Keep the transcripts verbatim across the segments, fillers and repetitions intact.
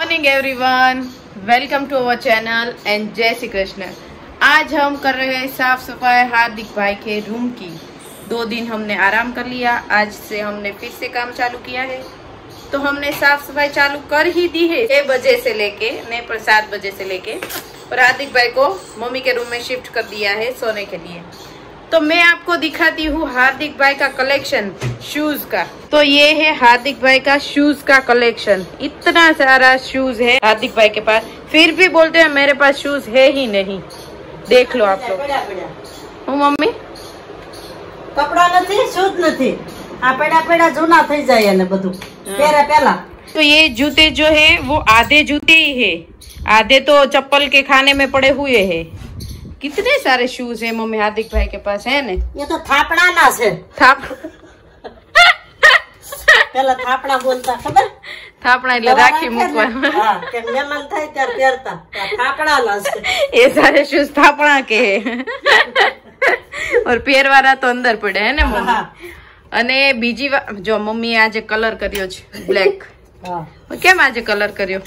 Morning everyone, welcome to our channel and जय श्री कृष्ण। आज हम कर रहे हैं साफ सफाई हार्दिक भाई के रूम की। दो दिन हमने आराम कर लिया, आज से हमने फिर से काम चालू किया है। तो हमने साफ सफाई चालू कर ही दी है छह बजे से लेके, नहीं पर सात बजे से लेके। और हार्दिक भाई को मम्मी के रूम में शिफ्ट कर दिया है सोने के लिए। तो मैं आपको दिखाती हूँ हार्दिक भाई का कलेक्शन शूज का। तो ये है हार्दिक भाई का शूज का कलेक्शन। इतना सारा शूज है हार्दिक भाई के पास, फिर भी बोलते हैं मेरे पास शूज है ही नहीं। देख लो आप लोग। હું મમ્મી કપડા નથી, શૂઝ નથી, આ પેડા પેડા જૂના થઈ જાય ને બધું પહેરે પહેલા। तो ये जूते जो है वो आधे जूते ही है, आधे तो चप्पल के खाने में पड़े हुए है। कितने सारे शूज है मम्मी हार्दिक भाई के पास, है ने? ये तो थापड़ा ना છે। થાપ પેલા થાપડા બોલતા ખબર? થાપણા એટલે રાખી મૂકવા। હા, કે મહેમાન થાય ત્યારે પહેરતા થાપડા ના છે। ये सारे शूज थापड़ा के है। और પહેરવાના તો અંદર પડે હે ને મમ્મી। અને બીજી જો મમ્મી આજે કલર કર્યો છે બ્લેક। હા, કેમ આજે કલર કર્યો?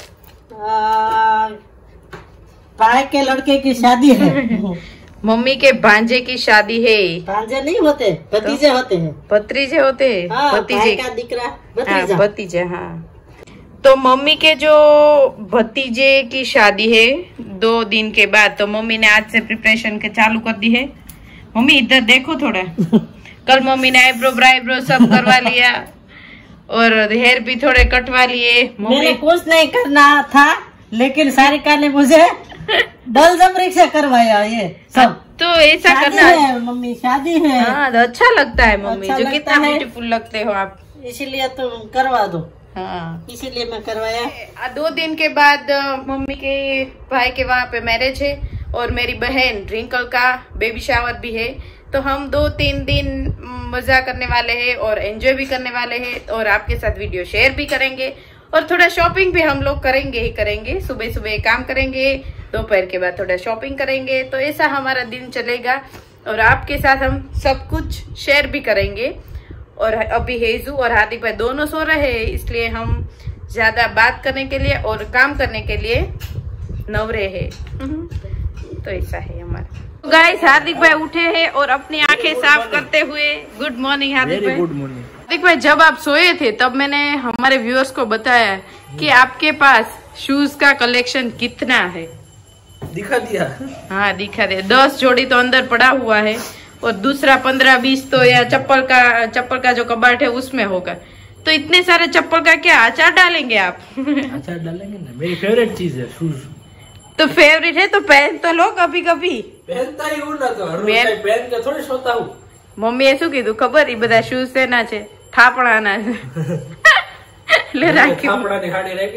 भाई के लड़के की शादी है। मम्मी के भांजे की शादी है। भांजे नहीं होते, भतीजे तो? होते हैं। भतीजे होते हैं। हाँ, भतीजे भाई का दिकरा भतीजा। हाँ, भतीजे। हाँ, तो मम्मी के जो भतीजे की शादी है दो दिन के बाद, तो मम्मी ने आज से प्रिपरेशन के चालू कर दी है। मम्मी इधर देखो थोड़ा। कल मम्मी ने आईब्रो ब्राइब्रो सब करवा लिया और हेयर भी थोड़े कटवा लिए। मैंने कुछ नहीं करना था, लेकिन सारिका ने मुझे बलजबरी से करवाया ये सब। तो ऐसा करना है मम्मी, शादी है। हाँ, तो अच्छा लगता है मम्मी, अच्छा जो कितना ब्यूटीफुल लगते हो आप, इसीलिए तुम करवा दो। हाँ, इसीलिए मैं करवाया। दो दिन के बाद मम्मी के भाई के वहाँ पे मैरिज है और मेरी बहन रिंकल का बेबी शावर भी है। तो हम दो तीन दिन मजा करने वाले हैं और एंजॉय भी करने वाले हैं और आपके साथ वीडियो शेयर भी करेंगे और थोड़ा शॉपिंग भी हम लोग करेंगे ही करेंगे। सुबह सुबह काम करेंगे, दोपहर के बाद थोड़ा शॉपिंग करेंगे। तो ऐसा हमारा दिन चलेगा और आपके साथ हम सब कुछ शेयर भी करेंगे। और अभी हेजू और हार्दिक भाई दोनों सो रहे हैं, इसलिए हम ज्यादा बात करने के लिए और काम करने के लिए नवरे हैं। तो ऐसा है हमारा। तो गाइस, हार्दिक भाई उठे हैं और अपनी आंखें साफ करते हुए गुड मॉर्निंग हार्दिक भाई। गुड मॉर्निंग हार्दिक भाई, जब आप सोए थे तब मैंने हमारे व्यूअर्स को बताया कि आपके पास शूज का कलेक्शन कितना है। दिखा दिया। हाँ, दिखा दिया। दस जोड़ी तो अंदर पड़ा हुआ है और दूसरा पंद्रह बीस तो या चप्पल का चप्पल का जो कबाट है उसमें होगा। तो इतने सारे चप्पल का क्या अचार डालेंगे आप? अचार डालेंगे ना, मेरी फेवरेट चीज है शूज। तो फेवरेट है तो पहन तो लो कभी कभी। पहनता ही हूँ ना, तो हर रोज पहन के थोड़ी सोता हूँ। मम्मी એ શું કીધું ખબર? એ બધા શૂઝ શેના છે? થાપણાના છે। લે રાખી થાપણાની હાડી રાખી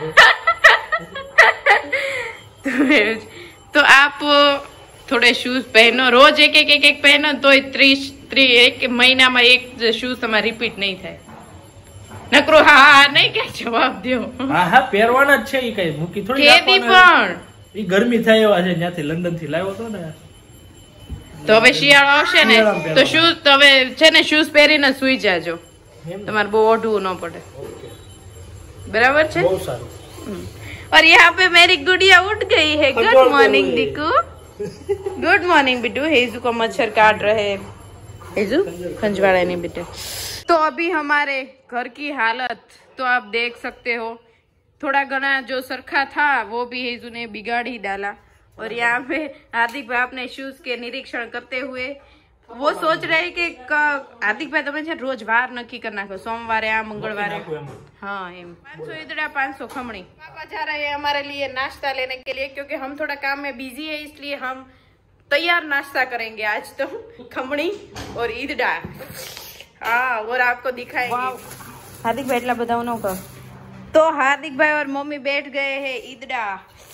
હતી। तो आप थोड़े शूज पहनो, रोज एक एक एक एक पहनो तो ત્રીસ ત્રીસ एक महीना में एक शूज તમારે रिपीट नहीं થાય। નકરો હા હા નહીં કે જવાબ દો। હા હા, પહેરવાના જ છે। ઈ કઈ મૂકી થોડી કેદી પણ ઈ ગરમી થાય એવા છે, ત્યાંથી લંડન થી લાવ્યો હતો ને। તો હવે શિયાળો આવશે ને તો શૂઝ તો હવે છે ને શૂઝ પહેરીને સુઈ જાજો, તમારે બહુ ઓઢવું ન પડે। બરાબર છે? બહુ સારું। और यहाँ पे मेरी गुड़िया उठ गई है। Good morning Deeku. Good morning Bittu. Heju को मच्छर काट रहे। हेजू खंजवाड़ा नहीं बेटे। तो अभी हमारे घर की हालत तो आप देख सकते हो, थोड़ा घना जो सरखा था वो भी हेजू ने बिगाड़ ही डाला। और यहाँ पे हार्दिक भाई अपने शूज के निरीक्षण करते हुए वो सोच रहे कि हार्दिक भाई તમે છે રોજ વાર નક્કી કરી નાખો, સોમવારે આ મંગળવારે। हाँ, एम पाँच सौ इधर पाँच सौ खमणी। पापा जा रहे हैं हमारे लिए नाश्ता लेने के लिए, क्योंकि हम थोड़ा काम में बिजी है, इसलिए हम तैयार नाश्ता करेंगे आज। तो खमणी और ईदड़ा हाँ, और आपको दिखाएंगे। हार्दिक भाई એટલા બધા નો કર। तो हार्दिक भाई और मम्मी बैठ गए हैं ईदड़ा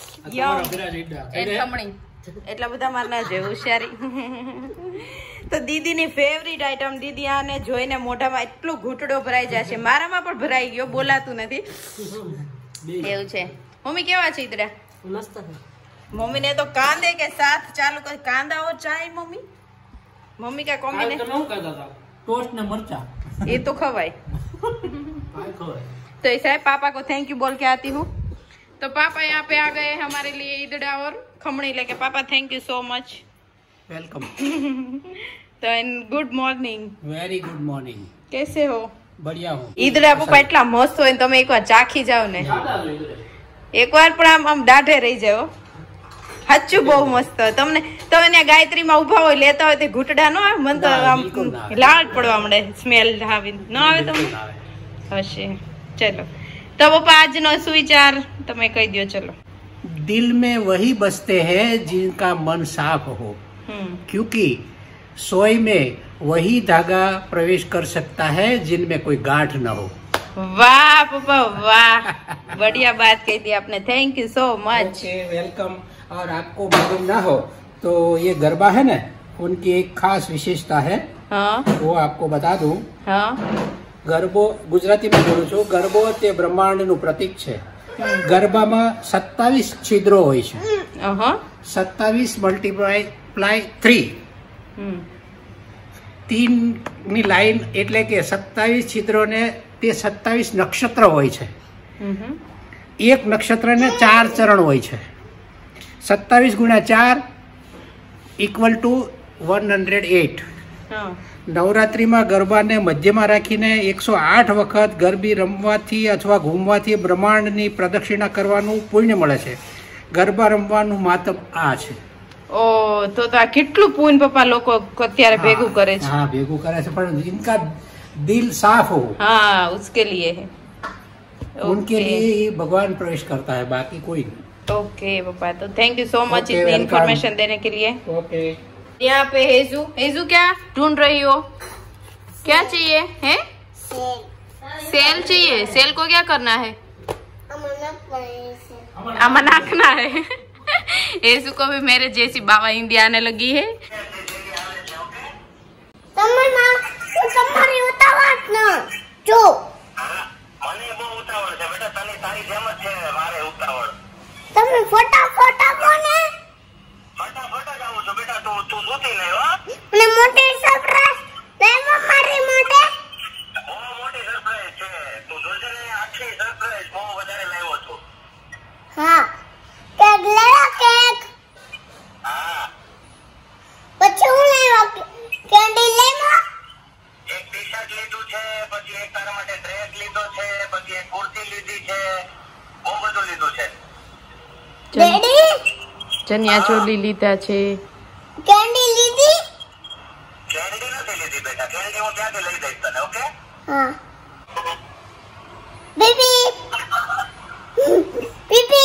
खमणी। એટલા બધા માર ના જોય હોશિયારી। તો દીદીની ફેવરિટ આઈટમ, દીદી આને જોઈને મોઢામાં એટલો ઘૂંટડો ભરાઈ જશે, મારામાં પણ ભરાઈ ગયો, બોલાતું નથી એવું છે। મમ્મી કેવા છે ઈદડા? मस्त है। मम्मी ने तो कांदे के साथ चालू कर, कांदा और चाय। मम्मी मम्मी का कॉम्बिनेशन टोस्ट ने मरचा ये तो खवाई। तो ऐसा है, पापा को थैंक यू बोल के आती हूँ। तो पापा यहाँ पे आ गए हमारे लिए ईदड़ा और खमणी लेके। Papa thank you so much. Welcome. तो good morning. Very good morning. कैसे हो? बढ़िया हूँ। ईदड़ा पप्पा એટલા મસ્ત હોય તમે એકવાર ચાખી જાવ ને એકવાર પણ આમ આમ દાઢે રહી જાવ સાચું બહુ મસ્ત તમને તમે ત્યાં ગાયત્રીમાં ઉભા હોય લેતા હોય તે ઘૂંટડા નો આવે મને તો આમ લાળ પડવા મળે સ્મેલ આવી ન આવે તમને હશે ચલો तो पप्पा आज नो सुविचार तमे कही दियो चलो। दिल में वही बसते हैं जिनका मन साफ हो, क्योंकि सोई में वही धागा प्रवेश कर सकता है जिनमें कोई गांठ न हो। वाह पापा वाह, बढ़िया बात कही थी आपने, thank you so much. Welcome. और आपको मालूम ना हो तो ये गरबा है ना, उनकी एक खास विशेषता है। हाँ वो आपको बता दूं। हाँ ગરબો ગુજરાતીમાં બોલું છું। ગરબો તે બ્રહ્માંડનું પ્રતીક છે। ગરબામાં સત્તાવીસ છિદ્રો હોય છે। સત્તાવીસ મલ્ટીપ્લાય પ્લાય થ્રી तीन ની લાઈન એટલે કે સત્તાવીસ છિદ્રોને તે સત્તાવીસ નક્ષત્ર હોય છે। એક નક્ષત્રને ચાર ચરણ હોય છે। સત્તાવીસ ગુણ્યા ચાર equal to one hundred eight. નવરાત્રીમાં ગરબાને મધ્યમાં રાખીને એકસો આઠ વખત ગરબી રમવાથી અથવા ઘૂમવાથી બ્રહ્માંડની પ્રદક્ષિણા કરવાનું પુણ્ય મળે છે। ગરબા રમવાનું માતમ આ છે। ઓ તો તો આ કેટલું પુણ્ય પપ્પા લોકો અત્યારે ભેગું કરે છે। હા ભેગું કરે છે, પણ जिनका दिल साफ हो हाँ उसके लिए है, उनके लिए ही भगवान प्रवेश करता है, बाकी कोई नहीं। ओके पापा, तो थैंक यू सो मच इतनी इन्फॉर्मेशन देने के लिए। ओके। यहाँ पे हेजू, हेजू क्या ढूंढ रही हो? क्या चाहिए है? सेल चाहिए। सेल को क्या करना है? अमन आखना है। हेजू को भी मेरे जैसी बाबा इंडिया आने लगी है। फटाफट कोने फटाफट जाऊं तो बेटा तू तू सोती नहीं हो ने मोटे सरप्राइज ले मारी मोटे ओ मोटी सरप्राइज છે તું જોજે ને આખી સરપ્રાइज બહુ વધારે લાવ્યો છું। હા કેક લેવા કેક। હા પછી હું લેવા કેન્ડી લેવા એક ટી-શર્ટ લીધું છે, પછી એક તારા માટે ડ્રેસ લીધો છે, પછી એક કુર્તી લીધી છે, બહુ બધું લીધું છે। ડેડી चनिया चोली लीधा छे। कैंडी लीधी? कैंडी नहीं लीधी बेटा, कैंडी वो क्या ले दे तने, ओके? हां बेबी बेबी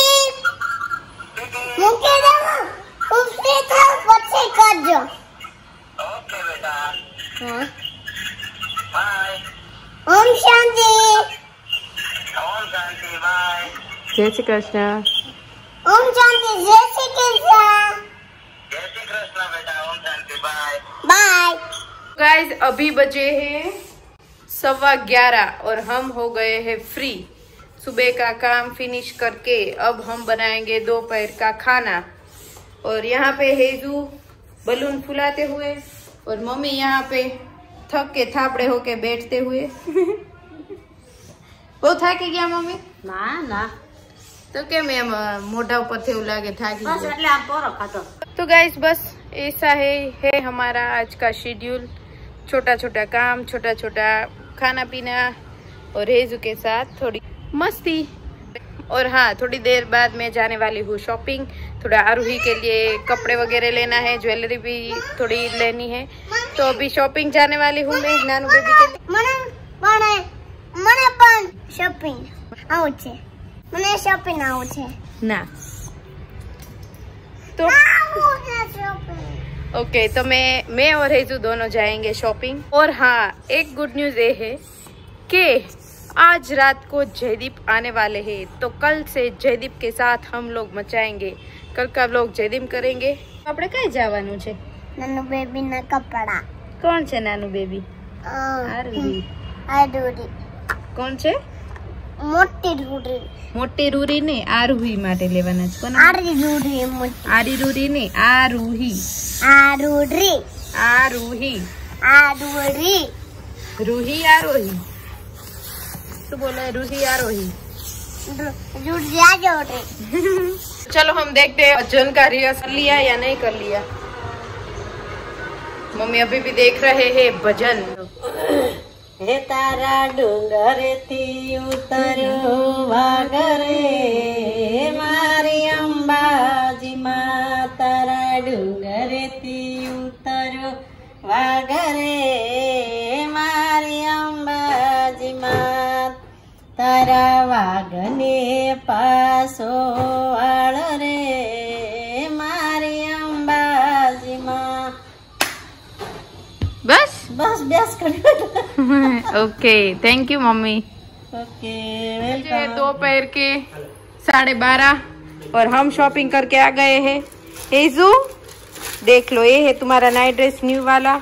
मुके दे उससे था बच्चे कर जो। ओके बेटा। हां बाय। ओम शांति। ओम शांति बाय। जय श्री कृष्ण। ओम शांति। जय श्री कृष्ण। जय श्री कृष्ण बेटा। ओम शांति बाय बाय। गाइस अभी बजे हैं सवा ग्यारह और हम हो गए हैं फ्री। सुबह का काम फिनिश करके अब हम बनाएंगे दोपहर का खाना। और यहाँ पे हेजू बलून फुलाते हुए और मम्मी यहाँ पे थक के थापड़े होके बैठते हुए। वो થાકી ગયા મમ્મી? ના ના तो क्या मैम मोटा ऊपर थे लागे था कि બસ એટલે આમ પોરો ખાતો। तो गाइस बस ऐसा है है हमारा आज का शेड्यूल। छोटा छोटा काम, छोटा छोटा खाना पीना और हेजू के साथ थोड़ी मस्ती। और हाँ थोड़ी देर बाद मैं जाने वाली हूँ शॉपिंग। थोड़ा आरूही के लिए कपड़े वगैरह लेना है, ज्वेलरी भी थोड़ी लेनी है, तो अभी शॉपिंग जाने वाली हूँ मैं नानू बेबी के लिए। મને મને મને પણ શોપિંગ આવું છે, મને શોપિંગ આવું છે ना तो આવું છે શોપિંગ। ओके तो मैं मैं और हेजू दोनों जाएंगे शॉपिंग। और हाँ एक गुड न्यूज ये है कि आज रात को जयदीप आने वाले हैं, तो कल से जयदीप के साथ हम लोग मचाएंगे। कल का व्लॉग जयदीप करेंगे। આપણે કઈ જવાનું છે? નાનુ બેબી ના કપડા। કોણ છે નાનું બેબી? આરુહી। આરુહી કોણ છે? મોટી રૂડી। મોટી રૂરી ને આરુહી માટે લેવાના છે। કોણ? આરી રૂડી મોટી। આરી રૂરી ને આરુહી। આરુહી આરુહી આરુહી रूही आरोही। तो बोला रूही आरोही। जुट जा जोड़े। चलो हम देखते हैं भजन का रिहर्सल कर लिया या नहीं कर लिया। मम्मी अभी भी देख रहे हैं भजन। हे तारा डूंगरे थी उतरो वागरे मारी अंबाजी माँ, तारा डूंगरे थी उतरो वागरे मारी अंबाजी माँ, तारा वागने पासो वाळ रे मारी अंबाजी माँ। बस बस बस कर। Okay thank you mummy. Okay मुझे वेलकम। दोपहर के साढ़े बारह और हम शॉपिंग करके आ गए हैं। हेजू देख लो, ये है तुम्हारा नाइट ड्रेस न्यू वाला।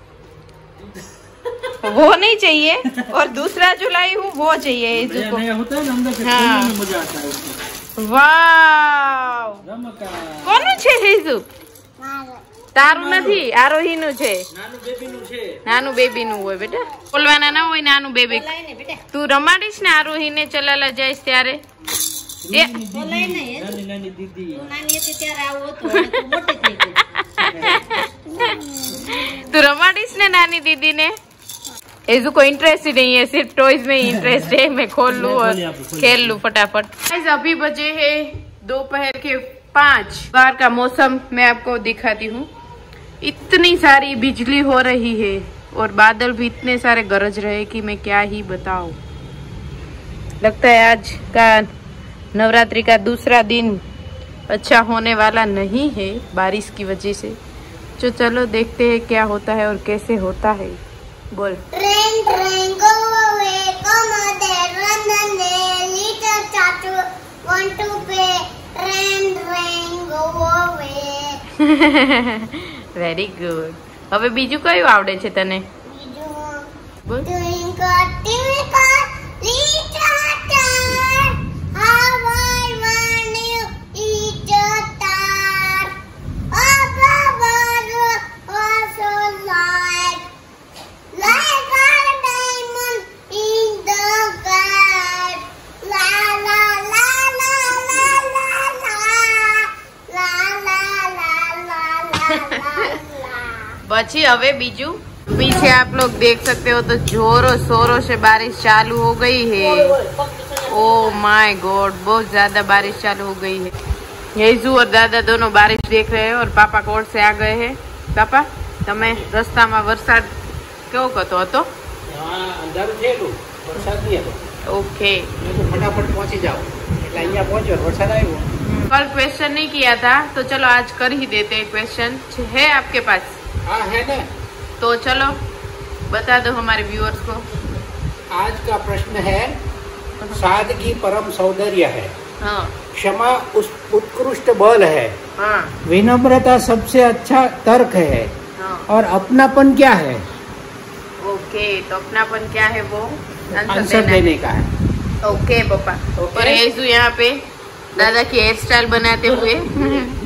वो नहीं चाहिए और दूसरा जो लाई हूँ वो चाहिए हेजू को। होता है ना अंदर से हाँ। खोलने में मजा आता है उसको। वाव રમકડા. કોનું છે હેજુ? તારું નથી, આરોહી નું છે। નાનું બેબીનું છે. નાનું બેબી નું હોય બેટા, બોલવાના ના હોય નાનું બેબી। તું રમાડીશ ને આરોહી ને ચલાલા જઈશ ત્યારે? એ નાની નાની દીદી. નાની હતી ત્યારે આવું હતું, હવે તું મોટી થઈ ગઈ। तू रमाड़ीस ने नानी दीदी ने? हेजू को इंटरेस्ट ही नहीं है, सिर्फ टॉयज में ही इंटरेस्ट है। मैं खोल लूं और खेल लूं फटाफट। गाइस अभी बजे है दोपहर के पाँच। बाहर का मौसम मैं आपको दिखाती हूँ। इतनी सारी बिजली हो रही है और बादल भी इतने सारे गरज रहे कि मैं क्या ही बताऊं। लगता है आज का नवरात्रि का दूसरा दिन अच्छा होने वाला नहीं है बारिश की वजह से। तो चलो देखते हैं क्या होता है और कैसे होता है। बोल। Train, train, go away, come on there, run and there, little tattoo, want to pay. Train, train, go away. Very good. હવે બીજું કયું આવડે છે તને? બોલ। Twinkle, twinkle, little star, how I want you, little star. Up above, oh so light, like a diamond in the sky. La la la la la la la, la la la la la la la. પછી હવે બીજું पीछे आप लोग देख सकते हो तो जोरों शोरों से बारिश चालू हो गई है। ओ माय गॉड, बहुत ज्यादा बारिश चालू हो गई है। येजू और दादा दोनों बारिश देख रहे हैं और पापा कोर्ट से आ गए हैं। पापा તમે રસ્તામાં વરસાદ કેવો કતો હતો? હા અંધારું થયેલું, વરસાદ નહીં હતો। ओके, મેં તો ફટાફટ પહોંચી જાઓ એટલે અહીંયા પહોંચ્યો, વરસાદ આવ્યો। कल क्वेश्चन नहीं किया था तो चलो आज कर ही देते हैं। क्वेश्चन है आपके पास? हाँ है ना। तो चलो बता दो हमारे व्यूअर्स को। आज का प्रश्न है, सादगी परम सौंदर्य है, हाँ क्षमा उस उत्कृष्ट बल है, हाँ विनम्रता सबसे अच्छा तर्क है, हाँ। और अपनापन क्या है? ओके, तो अपनापन क्या है वो आंसर आंसर देना देने का है। है। ओके पापा। ओके। और येजू यहाँ पे दादा की हेयर स्टाइल बनाते हुए